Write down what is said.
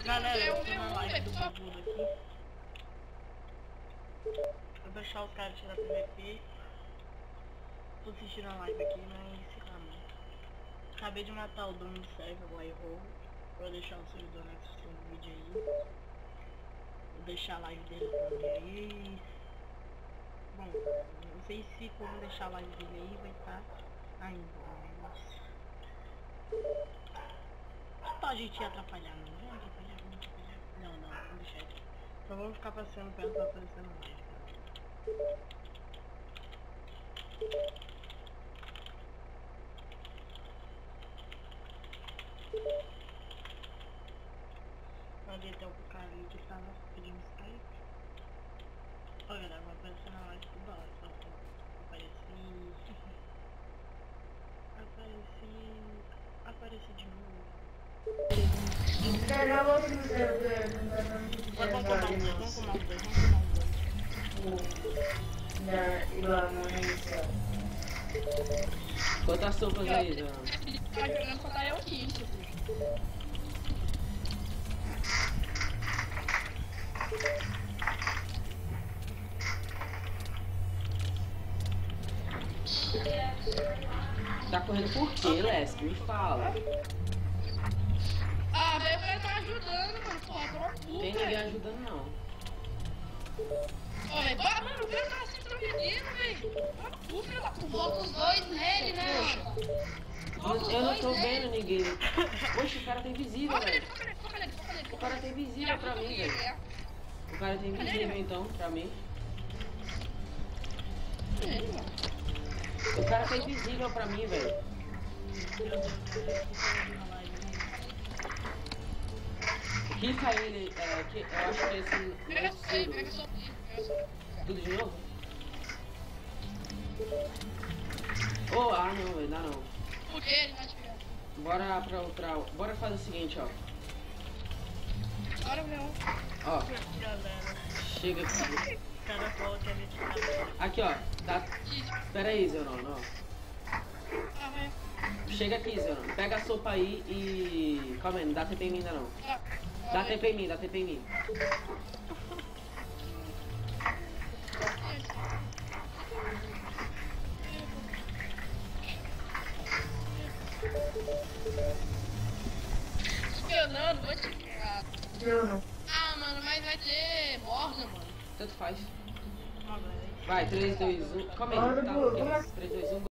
Galera, eu tô na live do bagulho aqui. Vou deixar os caras tirar PVP. Tô assistindo a live aqui, mas sei lá, mano. Acabei de matar o dono do server, o iRoll. Vou deixar o servidor na descrição do vídeo aí. Vou deixar a live dele também aí. Bom, não sei se como deixar a live dele aí vai estar ainda, mas... Só a gente ia atrapalhar, não vamos atrapalhar, vamos atrapalhar. Não, vamos deixar aqui. Só vamos ficar passando perto pra aparecer na live, tá? Pode até o cara ali que tava pedindo Skype. Olha, galera, vai aparecer na live toda hora, só apareci de novo. Vamos tomar um dois. Quantas sopas aí, João? Tá jogando contra eu aqui. Tá correndo por quê, Leslie? Me fala. Ah, velho, o cara tá ajudando, mano. Pô, agora puta. Tem ninguém ajudando, não. Olha, mano, o cara tá se progredindo, velho. Filho da puta. Bota os dois nele, né, mano? Eu não tô vendo ninguém. Oxe, o cara tá invisível, Foca nele, velho. foca nele. O cara tá invisível pra mim, velho. O cara tá invisível, então, pra mim. O cara tá invisível pra mim, velho. Rica ele, eu acho que esse Pega é o pega seguro. só. Tudo de novo? Oh, não, velho, dá não. Por que ele vai te pegar? Bora pra outra. Bora fazer o seguinte, ó. Bora, meu. Ó, Galera, chega aqui. cada qual que a gente tá. Aqui, ó. Tá. Pera aí, Zeron, ó. Ah, vai. Chega aqui, Zeron. Pega a sopa aí e. Calma aí, não dá tempo em mim ainda não. Dá tempo em mim, dá tempo em mim. Espionando, vou te pegar. Eu não. Ah, mano, mas vai ter borda, mano. Tanto faz. Uma vez. Vai, 3, 2, 1. Calma aí, tá? 3, 2, 1.